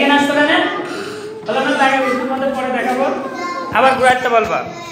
এখানে আসতে পারে না বলো না, তাকে তোমাদের পরে দেখাবো। আবার ঘুরাইতে বলবা।